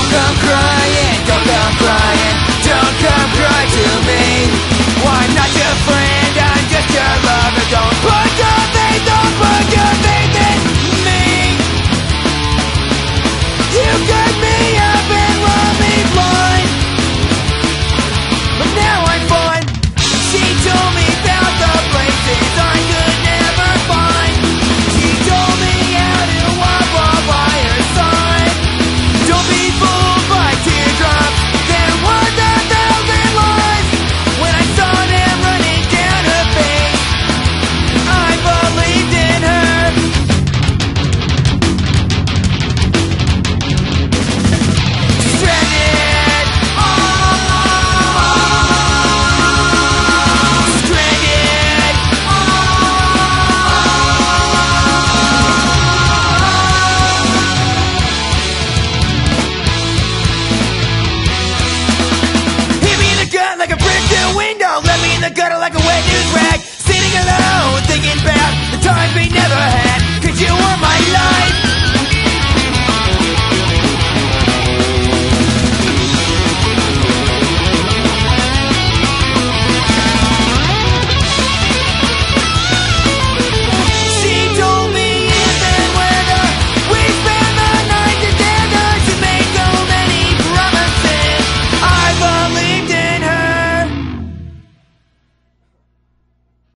come crying, don't come crying, don't come cry to me. Well, I'm not your friend, I'm just your lover. Don't put your faith in me. You cut me up and run me blind, but now I'm fine. She told me about the places I could never find. She told me how to walk by her side. Don't be fooled by teardrops, there was 1,000 lies. When I saw them running down her face, I believed in her. Stranded, stranded. Hit me in the gut like a brick through a window, left me in the gutter like a wet news rag. Sitting alone, thinking about the times we never had, 'cause you were my life.